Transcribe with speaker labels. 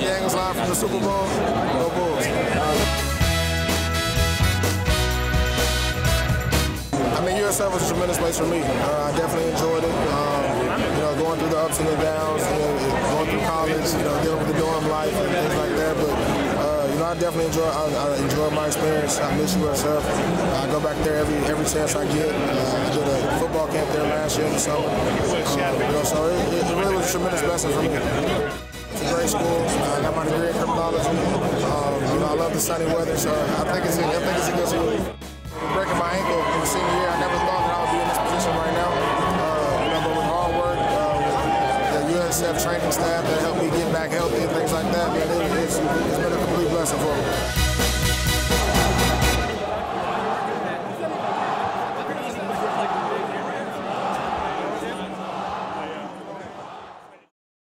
Speaker 1: Daniels live from the Super Bowl. Go Bulls. I mean, USF was a tremendous place for me. I definitely enjoyed it. Going through the ups and the downs, going through college, dealing with the dorm life and things like that. But I definitely enjoy my experience. I miss USF. I go back there every chance I get. I did a football camp there last year in the summer. So it really was a tremendous blessing for me. It's a great school. I got my degree in criminology. I love the sunny weather, so I think it's a good school. Breaking my ankle in the senior year, I never thought that I would be in this position right now. But with hard work, the USF training staff that helped me get back healthy and things like that, man, it's been a complete blessing for me.